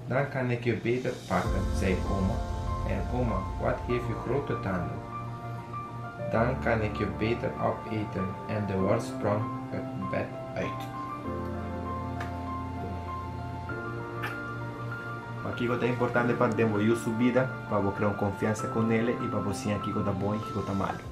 Dan kan ik je beter pakken, zei oma. En oma, wat heeft je grote tanden? Dan kan ik je beter opeten. En de worst sprong het bed uit. Aqui é importante para desenvolver sua vida, para você criar confiança com ele e para você aqui está bom e que está mal.